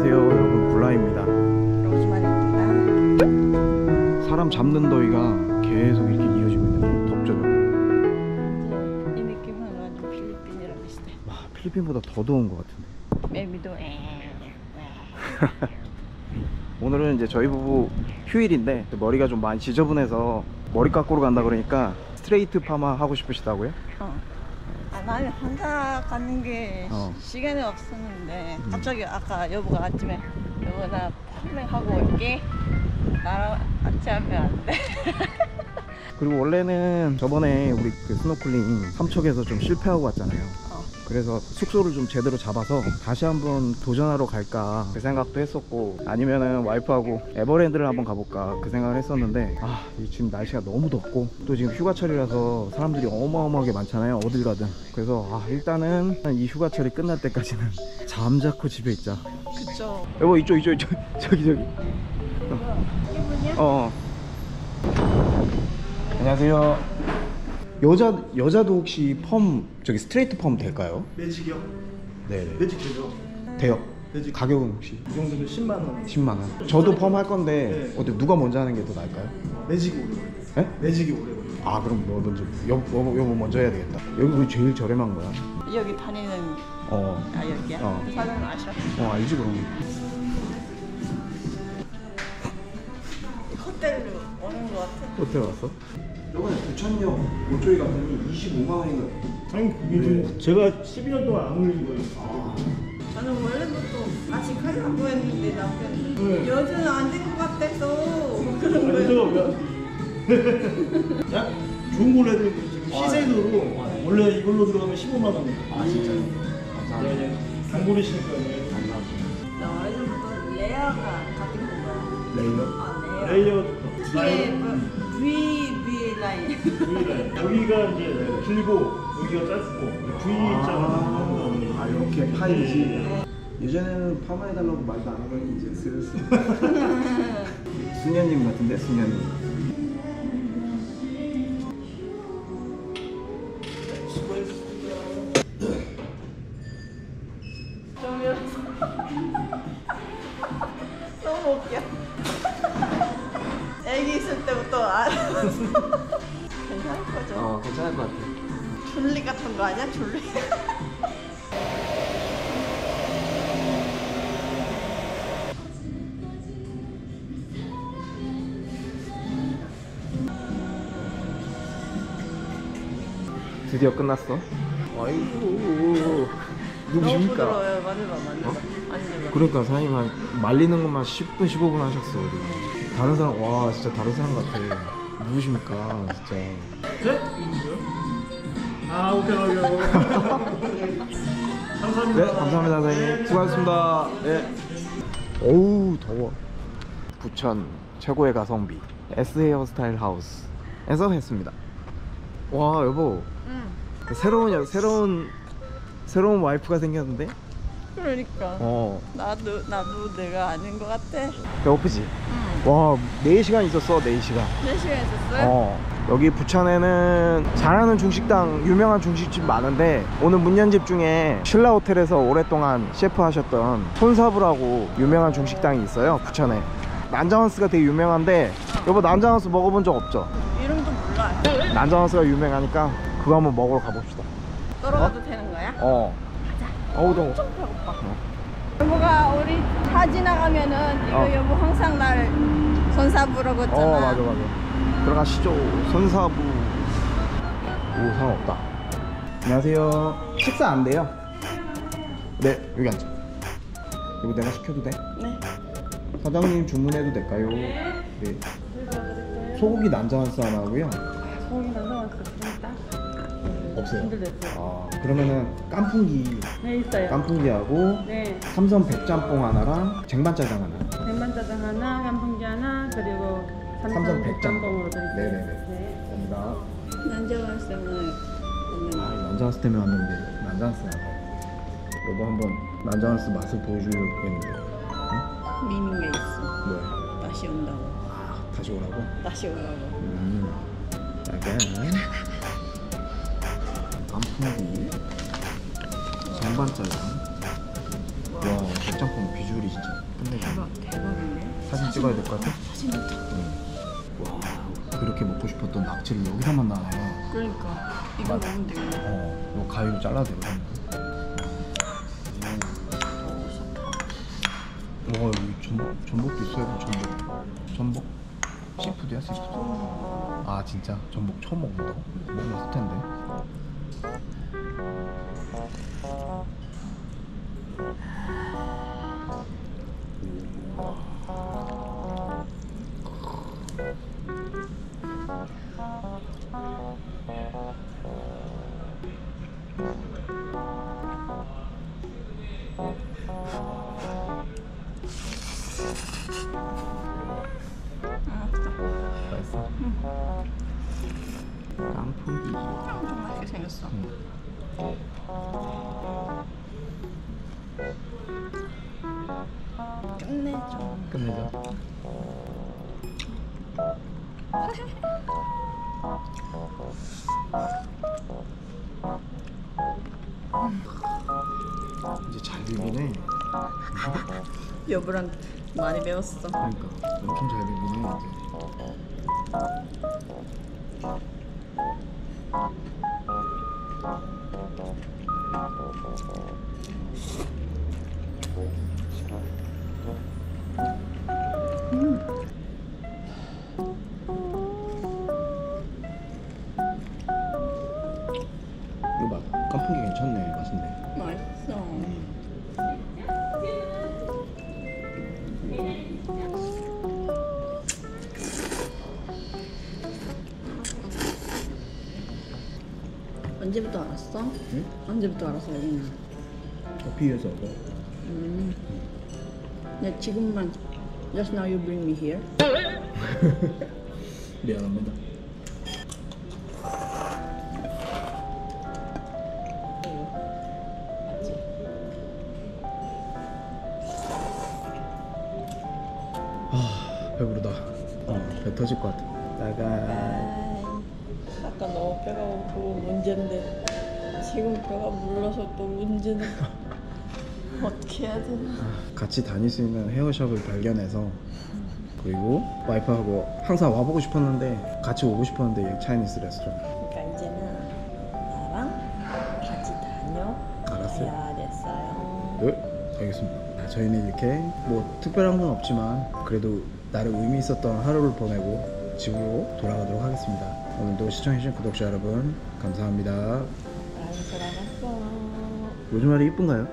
안녕하세요 여러분, 블라입니다. 로즈마리입니다. 사람 잡는 더위가 계속 이렇게 이어지고 있는데 덥죠? 이 느낌은 완전 필리핀이랑 비슷해. 필리핀보다 더 더운 것 같은데. 매미도 오늘은 이제 저희 부부 휴일인데 머리가 좀 많이 지저분해서 머리 깎으러 간다 그러니까 스트레이트 파마 하고 싶으시다고요? 나는 혼자 가는 게 시간이 없었는데 갑자기 아까 여보가 아침에 여보 나 펌링하고 올게, 나랑 같이 하면 안 돼? 그리고 원래는 저번에 우리 그 스노클링 삼척에서 좀 실패하고 왔잖아요. 그래서 숙소를 좀 제대로 잡아서 다시 한번 도전하러 갈까 그 생각도 했었고, 아니면은 와이프하고 에버랜드를 한번 가볼까 그 생각을 했었는데, 지금 날씨가 너무 덥고 또 지금 휴가철이라서 사람들이 어마어마하게 많잖아요, 어딜 가든. 그래서 일단은 이 휴가철이 끝날 때까지는 잠자코 집에 있자. 그쵸. 여보 이쪽 저기 안녕하세요. 여자도 혹시 저기 스트레이트 펌 될까요? 매직이요? 네. 매직 되죠? 돼요. 매직 가격은 혹시? 이 정도면 10만 원. 10만 원. 저도 펌 할 건데 네. 어때, 누가 먼저 하는 게 더 나을까요? 매직이 오래 걸려요. 네? 매직이 오래 걸려요. 그럼 너 먼저. 여보 먼저 해야 되겠다. 여기 제일 저렴한 거야. 여기 다니는 여기야? 사장 아셔? 알지 그럼. 호텔로 오는 거 같아. 호텔 왔어? 저번에 부천역 모조이 갔더니 25만 원인가. 아니 그게 제가 12년 동안 안 올린 거예요. 저는 원래부터 아직까지 안 보였는데 남편이 네. 여자는 안 된 것 같아서 그런 거예요. 야? 좋은 걸로 해도 지금 시세도로 원래 이걸로 들어가면 15만 원. 진짜요? 감사합니다. 단골이시니까. 나 예전부터 레아가 같은 거야. 레이너? 레아. 레이어 V 라인. 여기가 이제 길고 여기가 짧고 V자가 이렇게 파이지. 예전에는 파마해달라고 말도 안 하더니 이제 슬슬. 수녀님 같은데, 수녀님. 너무 웃겨. 애기 있을 때부터 알았어. 괜찮을 거죠? 괜찮을 것 같아. 줄리 같은 거 아니야? 줄리? 드디어 끝났어. 아이고, 누구십니까? 부드러워요. 만져봐. 만져봐. 그러니까 사장님 말리는 것만 10분 15분 하셨어. 다른 사람, 진짜 다른 사람 같아. 누구십니까 진짜. 네? 오케이. 감사합니다. 네, 감사합니다 사장님. 수고하셨습니다. 네. 어우 더워. 부천 최고의 가성비 S 헤어스타일 하우스에서 했습니다. 와 여보, 새로운 와이프가 생겼는데? 그러니까. 나도 내가 아닌 것 같아. 배고프지? 와 4시간 있었어. 4시간. 4시간 있었어요? 여기 부천에는 잘하는 중식당, 유명한 중식집 많은데 오늘 문연집 중에 신라호텔에서 오랫동안 셰프 하셨던 손사부라고 유명한 중식당이 있어요, 부천에. 난자원스가 되게 유명한데 여보, 난자원스 먹어본 적 없죠? 이름도 몰라요. 난자원스가 유명하니까 그거 한번 먹으러 가봅시다. 떨어가도 되는 거야? 가자. 어우 더워. 엄청 배고파. 여보가 우리 차 지나가면은 이거 여보 항상 날 손사부라고 했잖아. 맞아. 들어가시죠. 손사부. 상관없다. 안녕하세요. 식사 안 돼요? 네, 여기 앉아. 이거 내가 시켜도 돼? 네. 사장님 주문해도 될까요? 네. 소고기 난자원스 하나 하고요. 소고기 난자원스 있다? 없어요. 그러면은 깐풍기. 네, 있어요. 깐풍기하고 네. 삼선 백짬뽕 하나랑 쟁반짜장 하나. 백반짜장 하나, 깐풍기 하나, 그리고 삼선 백짬뽕으로 드릴게요. 네네네. 네. 감사합니다. 난자원스 때문에 난자원스 때문에 왔는데 난자원스 여보 한번 난자원스 맛을 보여주려고 했는데. 미는 게 있어. 뭐야? 다시 온다고. 다시 오라고? 다시 오라고. 약간 깐풍기, 쟁반짜장. 와, 백짬뽕 비주얼이 진짜 끝내줘. 대박이네. 사진 찍어야 될 것 같아? 사진부터. 와, 그렇게 먹고 싶었던 낙지를 여기서 만나네. 그러니까 이거 먹으면 되겠네. 이거 가위로 잘라도 되거든. 와, 여기 전복도 있어요. 전복 시푸드야, 시푸드. 아, 진짜 전복 처음 먹는다고? 먹었을 텐데. 맛있어? 깐풍기. 좀 맛있게 생겼어. 끝내줘. 끝내자. 이제 잘 비비네. 여보랑 많이 배웠어. 그러니까 엄청 잘 비비네 이제. 이거 맛 깐풍기 괜찮네. 맛있네. 맛있어. 언제부터 알았어? 응? 언제부터 알았어 여기는? 커피에서 이거. 네 지금만. Just now you bring me here. 미안합니다. 맞지? 배부르다. 배 터질 것 같아. 나가. 아까 너무 배가 고프고 문제인데 지금 배가 물러서 또 문제는 어떻게 해야 되나? 같이 다닐 수 있는 헤어샵을 발견해서 그리고 와이프하고 항상 와보고 싶었는데 같이 오고 싶었는데 차이니스 레스토랑. 그러니까 이제는 나랑 같이 알았어요. 다녀야 됐어요. 네, 알겠습니다. 저희는 이렇게 뭐 특별한 건 없지만 그래도 나름 의미 있었던 하루를 보내고 집으로 돌아가도록 하겠습니다. 오늘도 시청해주신 구독자 여러분 감사합니다. 나는 돌아갔어. 로즈마리 이쁜가요?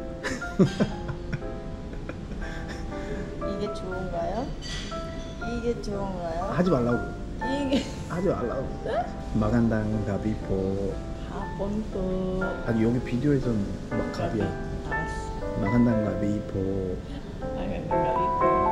이게 좋은가요? 이게 좋은가요? 하지 말라고. 이게 하지 말라고. 마간당 가비포. 바본또. 아니 여기 비디오에서는 막 갑이야. 알았어. 마간당 가비포. 알겠습니다.